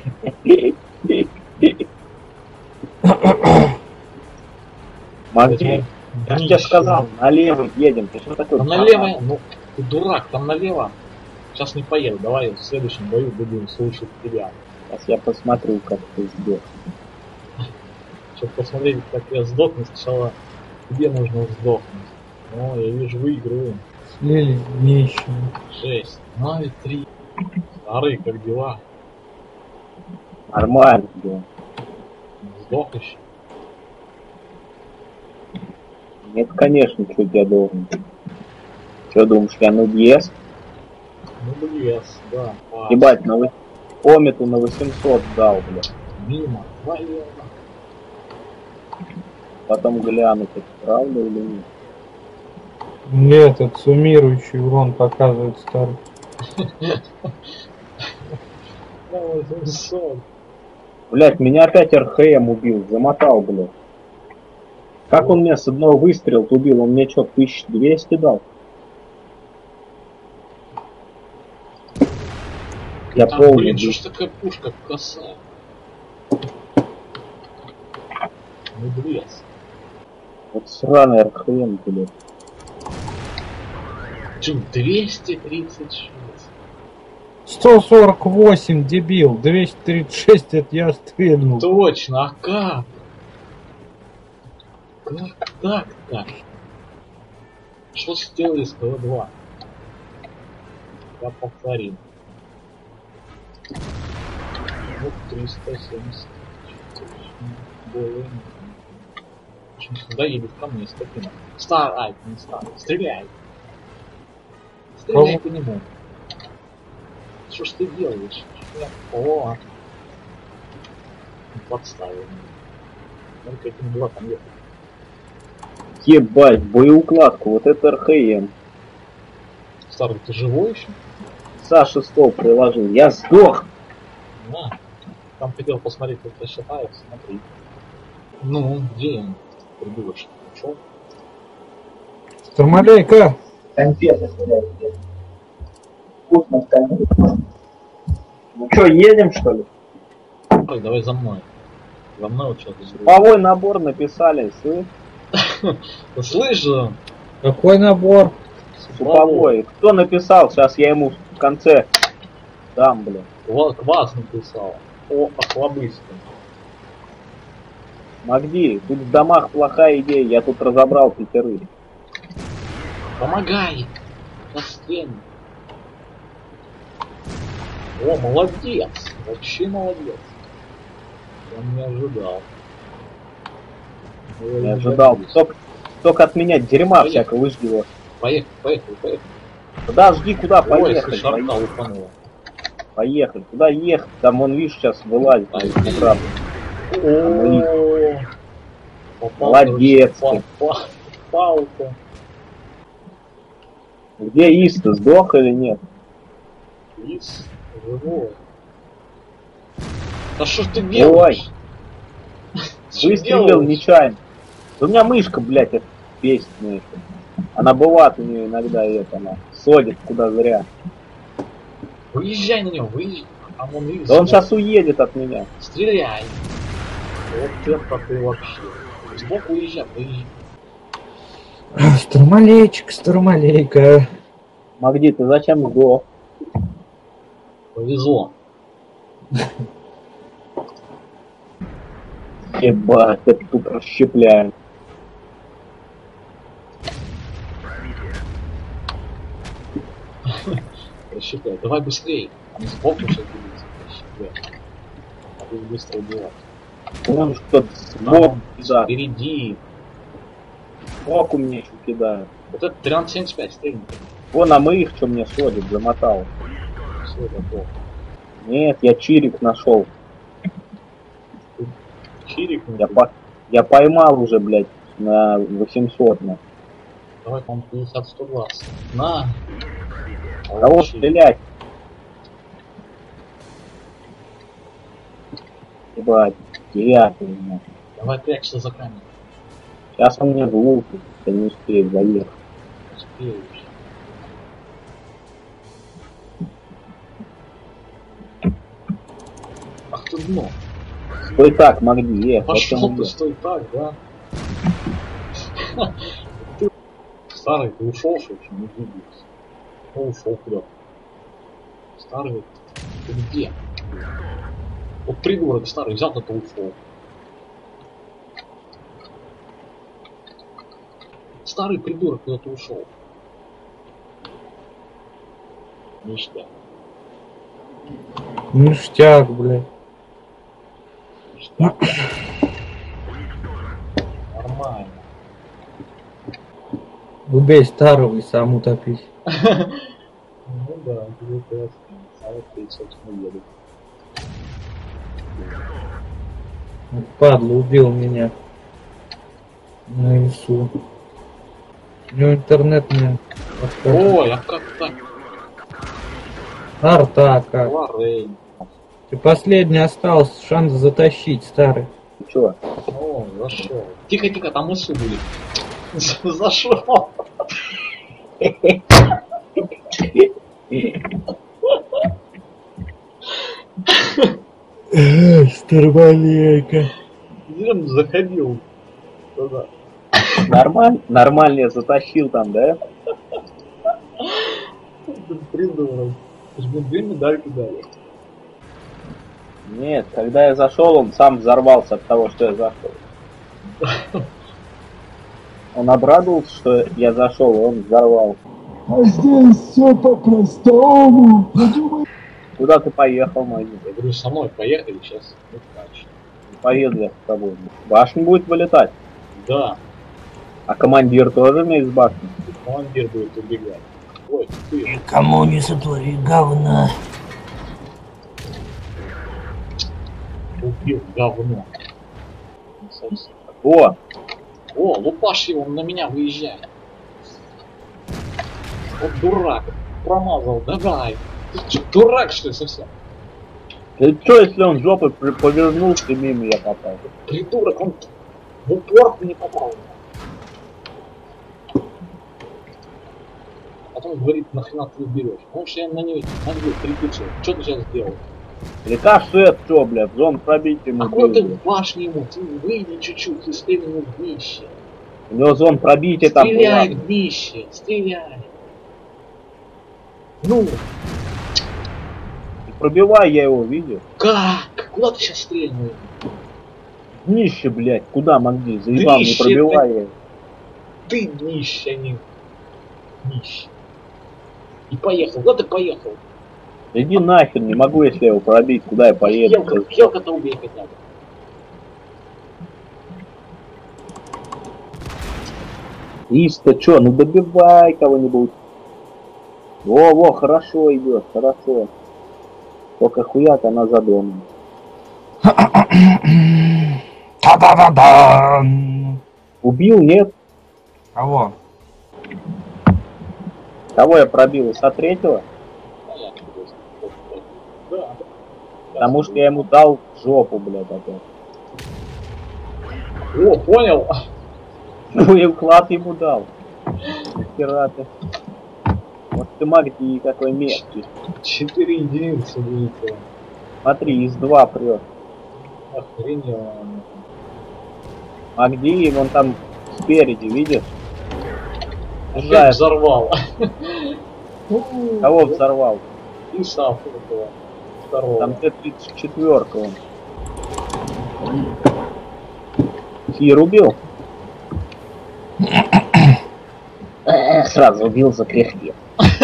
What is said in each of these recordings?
Магнит, я же тебе сказал, налево едем. Ты что такой? Там налево, ну ты дурак, там налево. Сейчас не поеду, давай в следующем бою будем слушать тебя. Сейчас я посмотрю, как ты сдох. Чтобы посмотреть, как я сдохну, сначала тебе нужно сдохнуть. О, я вижу, выигрываю. Слили вещи. 6, 0-3. Старый, как дела? Нормально, да. Сдох еще. Нет, конечно, что я должен. Что думаешь, я нубьес? Ну, блес, да. Ебать, Омету на 800 дал, бля. Мимо, валено. Потом глянуть, это правда или нет. Нет, этот суммирующий урон показывает старый. Блять, меня опять РХМ убил, замотал, блядь. Как он меня с одного выстрела убил? Он мне что, 1200 дал? Я полный. Блин, что ж такая пушка косая? Ну, блес. Вот сраный РХМ, блядь. Чё, 236? 148, дебил. 236, это я стрельнул. Точно, а как? Как так-то? Что сделали с КВ-2? Я повторим. Вот 370. Более. Почему сюда едет ко мне скотина? Ай, не стар. Стреляй. Стреляй по нему. Что ж ты делаешь? О! Подставил. Только этим два там ехать. Ебать, боеукладку, вот это РХМ. Старый, ты живой еще? Саша стол приложил, я сдох! На. Там хотел посмотреть, как это считается, смотри. Ну, где он? Придурочный. Ушел? Тормалейка! Конфеты, блядь. Вкусно с конфетами. Ну что, едем что ли? Ой, давай за мной. За мной вот сейчас. Групповой набор написали, слышь? Слышь, Какой набор? Групповой. Кто написал? Сейчас я ему в конце дам, блядь. Квас написал. О Охлобыстом. Магди, тут в домах плохая идея, я тут разобрал 5. Помогай! Растень. О, молодец! Вообще молодец. Я не ожидал. Не ожидал. Только от меня дерьма всякого выжгило. Поехали. Подожди, куда Ой, поехать? шарка упанула. Поехали. Куда ехать? Там он, видишь, сейчас вылазит. Молодец. Палка. Где Иста, сдох или нет? Ис, живой. Да что ж ты делаешь? Выстрелил нечаянно. У меня мышка, блядь, это бесит меня. Она бывает у нее иногда, и это она содит куда зря. Выезжай на него, выезжай. А он, да он сейчас уедет от меня. Стреляй. Вот это ты вообще. Сбоку уезжай, выезжай. Старомалейка. Магди, ты зачем сдох? Повезло. Ебать, это тут расщепляем. Расщепляй. Давай быстрее. Там сбоку сейчас будет расщеплять. А ты быстро убивать. Вон что-то сбоку кидает. Впереди. Сбоку мне еще кидают. Вот это 1375 стрельнет. Вон, а мы их что мне сводит, замотал. Все, готов. Нет, я чирик нашел. Чирик? Я поймал уже, блядь, на 800. Давай, по-моему, 50-120. На! Кого стрелять? Ебать, 9. Давай прячься за камень. Сейчас он мне глупый, я не успею заехать. Успеешь. ты дно. Стой так, Магди, Пошел ты, стой так, да? Ты, старый, ты ушел, что еще не двигался? Ну, ушел куда-то. Старый, ты где? Вот придурок старый, взял, это ушел. Старый придурок куда-то ушел. Ништяк. Ништяк, блядь. Ништяк. Нормально. Убей старого и сам утопись. Ну да, тебе классно. Самый ты, собственно, едет. Падла, убил меня. На ИСУ. У него интернет мне отказывает. Ой, а как так? Арта как? Лоррейн. Ты последний остался, шанс затащить, старый. Ты чё? О, зашел. Тихо, тихо, там ИСУ будет. Зашел. Старбалейка. Зачем заходил туда? Нормально я затащил там, да? Ты придурок. Ты же мне 2 медальки дали. Нет, когда я зашел, он сам взорвался от того, что я зашел. Он обрадовался, что я зашел, и он взорвался. А здесь все по-простому. Куда ты поехал, Магди? Я говорю, со мной поехали сейчас. Ну, дальше. Поеду я с тобой. Башня будет вылетать. Да, А командир тоже вместе с башней. командир будет убегать. Ой, ты. Никому не сотвори говна. Убил говно. Не совсем. О, О, лупаш его, он на меня выезжает. Вот дурак. Промазал, давай. Ты что, дурак что ли совсем? ты что, если он жопой повернулся и мимо я попал? Придурок, он в упор не попал. Потом говорит, нахрена ты берешь. Он же я на нее переключил. Что ты сейчас сделал? Рикошет, что, блядь, зон пробить ему. Какой ты был. в башне ему? Ты выйди чуть-чуть, ты стреляй ему в днище. У него зон пробития там Стреляй была. в днище, стреляй. Ну, И пробивай я его, видишь? как? Куда ты сейчас стрельнул? Днище, блядь, куда, Магди? Заебал, не Днище, пробивай я его. Ты днище, а не днище. И поехал. Куда ты поехал? Иди нахер, не могу, если я его пробить, куда я поеду. Хелка-то убей хотя бы. Иста, чё, ну добивай кого-нибудь. Во, хорошо идет, хорошо. Только хуят она за домом. Та-да-да-да! Убил, нет? Кого? Кого я пробил? Иса третьего? Понятно, да. Потому что я ему дал в жопу, блядь, опять. О, понял. Ну и вклад ему дал. Нихера ты. Вот ты, Магди, какой меткий. 4 единицы вылетело. Смотри, из 2 прет. Охренело. Магди, вон там спереди, видишь? Опять Жает. взорвал. Кого взорвал? И Сафу этого. Второго. Там Т-34 он. Фир убил? Сразу убил за кряхте.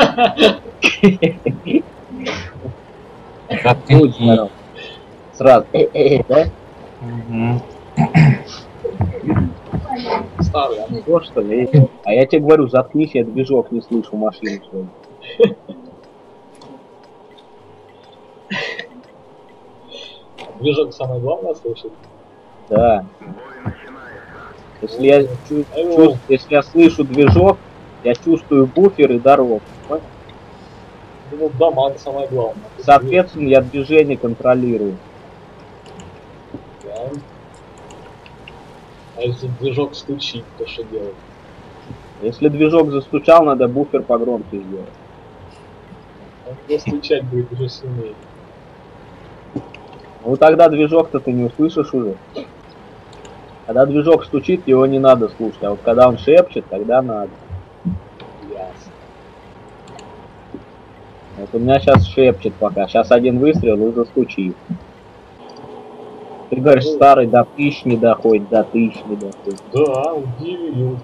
Будь здоров. Сразу. Да? Старый, а Что, что ли? А я тебе говорю, заткнись, я движок не слышу машины свою. движок самое главное слышит. Да. Если если я слышу движок, я чувствую буфер и дорогу. Ну, дамаг самое главное. Соответственно, я движение контролирую. Да. А если движок стучит, то что делать? Если движок застучал, надо буфер погромче сделать. Он стучать будет уже сильнее. Ну тогда движок-то ты не услышишь уже. Когда движок стучит, его не надо слушать, а вот когда он шепчет, тогда надо. Ясно. Вот у меня сейчас шепчет пока. Сейчас один выстрел и застучит. Ты говоришь, старый до 1000 не доходит, до 1000 не доходит. Да, удивил.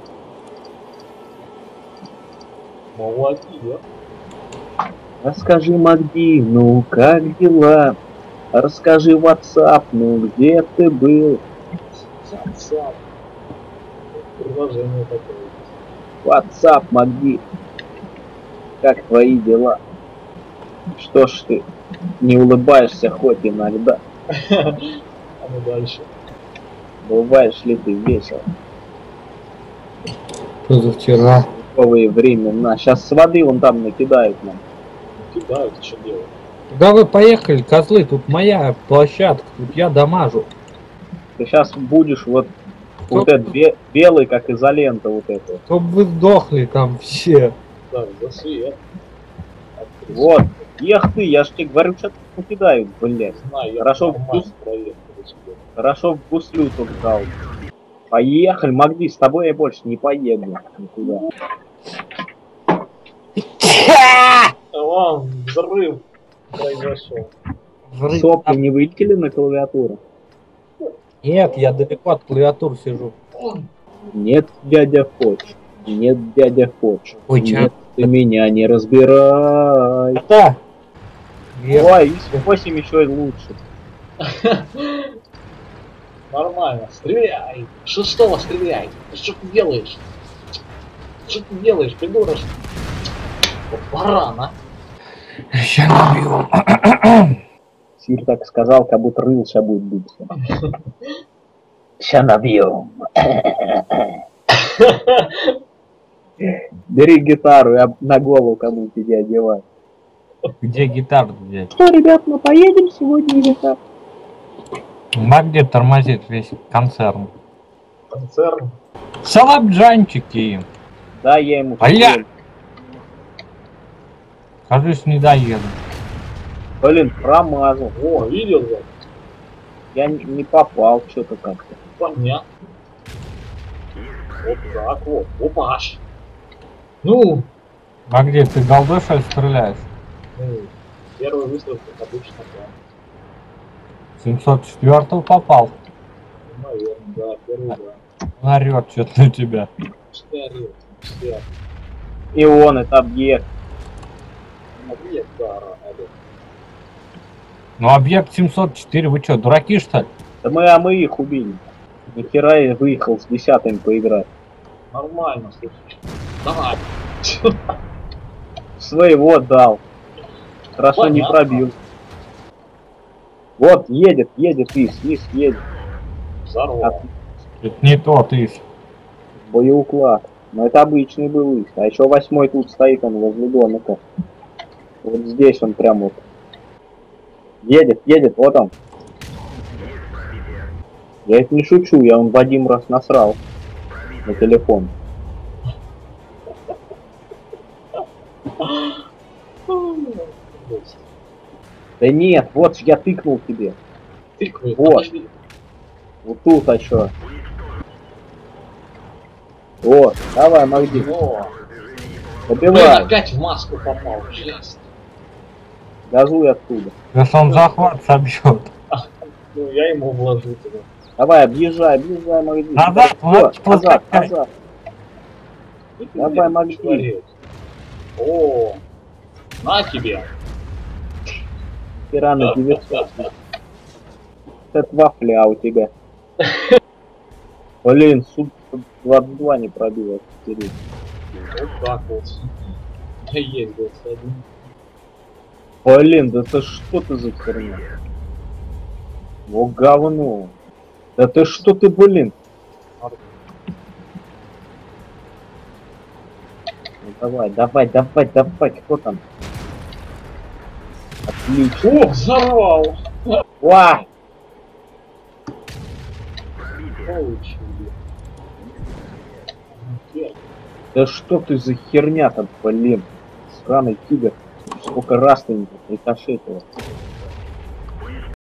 Молодец. Расскажи, Магди, ну как дела? Расскажи, WhatsApp, ну где ты был? Сам. Предложение такое. WhatsApp, Магди. Как твои дела? Что ж ты не улыбаешься хоть иногда? А ну дальше. Бываешь ли ты весел? Позавчера. Новые времена. Сейчас с воды вон там накидают нам. Кидают, что делать? Куда вы поехали, козлы? Тут моя площадка, тут я дамажу. Ты сейчас будешь вот этот белый, как изолента вот это. Чтоб вы сдохли там все. Так, за свет. Вот. Эх ты, я ж тебе говорю, что накидают, блядь. Знаю, я Хорошо, нормально проверил. Хорошо в гуслю тут дал. Поехали, Магди, с тобой я больше не поеду никуда. Вон, взрыв произошел. Сопли не вылетели на клавиатуру? Нет, я далеко от клавиатуры сижу. Нет, дядя Фоч. Нет, дядя Фоч. Ой, Нет, ты меня не разбирай. Это? Ой, ИС-8 еще и лучше. Нормально, стреляй! Шестого стреляй! Что ты делаешь? Что ты делаешь, придурок? Вот баран, а? Ща набью. Сир так сказал, как будто рылся будет биться. Ща набьем. Бери гитару, я на голову кому-то тебе одеваю. Где гитару взять? Что, ребят, мы поедем сегодня или как? Магди тормозит весь концерн. Концерн. Салабджанчики. Да, я ему... Бля! Кажись, не доеду. Блин, промазал. О, видел я? Я не попал что-то как-то. Понятно. Вот так вот. Опаш. Ну, Магди, ты голдой что ли стреляешь? ну, первый выстрел, как обычно, да. 704 попал. Ну, наверное, да, первый, да. Орёт что-то на тебя. Что орёт? Все. И он, это объект. Объект, да, орёт. Ну объект 704, вы что, дураки что ли? Да мы их убили. Нихера я выехал с 10-м поиграть. Нормально, слушай. Давай. Своего дал. Хорошо не Понятно. пробил. Вот, едет, Ис едет. Взорвал. Это не тот из. Боеуклад. Но это обычный был Ис. А еще 8-й тут стоит, он возле домика. Вот здесь он прям вот. Едет, вот он. Я это не шучу, я он Вадим раз насрал на телефон. Да нет, вот я тыкнул тебе. Тыквы, Вот. подожди. Вот тут, а чё? Вот, давай, Магди, О, побивай, блин, опять в маску попал, жесть. газуй оттуда. Если он захват собьет. Ну, я ему вложу туда. Давай, объезжай, Магди. Назад, Вот, вот, назад. И ты Давай, мне Магди. человек. О, на тебе. Пирана 900. Это вафля у тебя. Блин, суд 22 не пробил. Вот так вот. Я ездил с одним. Блин, да это что ты за херня? О, говно. Да ты что ты, блин? Ну, давай, кто там? Отлично. О, взорвал! Ва! Получили. Да что ты за херня там, блин? Сраный тигр. Сколько раз ты не рикошетил.